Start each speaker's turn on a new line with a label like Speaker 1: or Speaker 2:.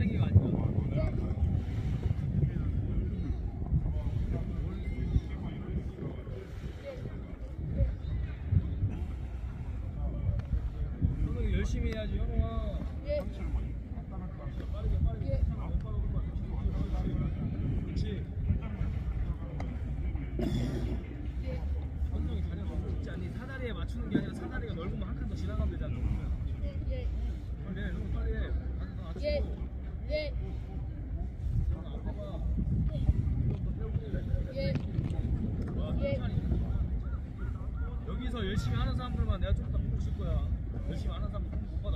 Speaker 1: 빠르게가 아니라. 현웅이 열심히 해야지, 현웅아. 빠르게. 그렇지. 현웅이 다리가 너무 좁지 않니? 사다리에 맞추는 게 아니라 사다리가 넓으면 한 칸 더 지나가면 되잖아. 빨리 해, 형 빨리 해. 다리 더 맞추고. 형 앞에 봐. 와, 천천히. 여기서 열심히 하는 사람들만 내가 좀 더 꼭 줄 거야. 열심히 하는 사람들 꼭 못